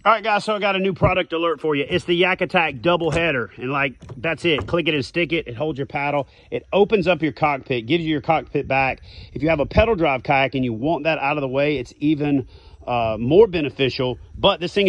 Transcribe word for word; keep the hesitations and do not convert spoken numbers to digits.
All right, guys, so I got a new product alert for you. It's the YakAttack DoubleHeader, and like, that's it. Click it and stick it. It holds your paddle. It opens up your cockpit, gives you your cockpit back. If you have a pedal drive kayak and you want that out of the way, it's even uh, more beneficial. But this thing